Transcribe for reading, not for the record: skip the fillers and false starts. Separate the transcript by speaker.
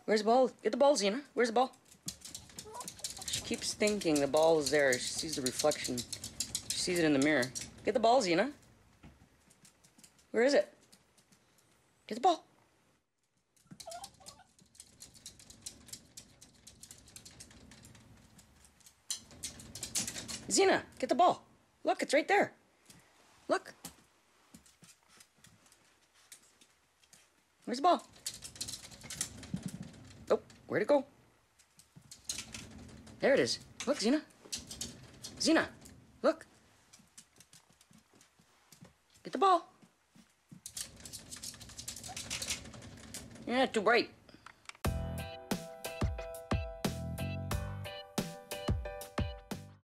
Speaker 1: Where's the ball? Get the ball, Xena. Where's the ball? She keeps thinking the ball is there. She sees the reflection. She sees it in the mirror. Get the ball, Xena. Where is it? Get the ball. Xena, get the ball. Look, it's right there. Look. Where's the ball? Oh, where'd it go? There it is. Look, Xena. Xena, look. Get the ball. You're not too bright.